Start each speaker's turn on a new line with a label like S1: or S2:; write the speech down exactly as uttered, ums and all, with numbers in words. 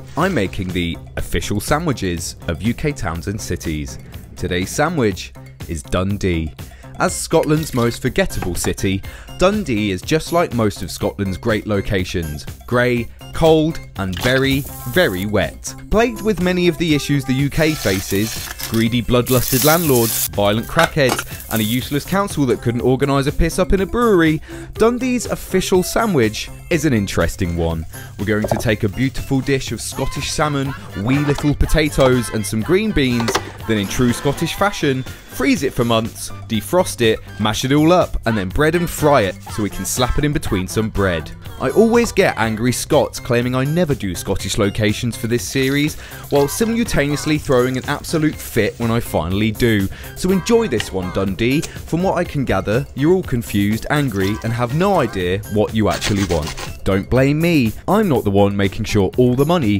S1: I'm making the official sandwiches of U K towns and cities. Today's sandwich is Dundee. As Scotland's most forgettable city, Dundee is just like most of Scotland's great locations: grey, cold and very, very wet. Plagued with many of the issues the U K faces: greedy bloodlusted landlords, violent crackheads and a useless council that couldn't organise a piss up in a brewery, Dundee's official sandwich is an interesting one. We're going to take a beautiful dish of Scottish salmon, wee little potatoes and some green beans, then in true Scottish fashion, freeze it for months, defrost it, mash it all up and then bread and fry it so we can slap it in between some bread. I always get angry Scots claiming I never do Scottish locations for this series, while simultaneously throwing an absolute fit when I finally do. So enjoy this one, Dundee. From what I can gather, you're all confused, angry and have no idea what you actually want. Don't blame me, I'm not the one making sure all the money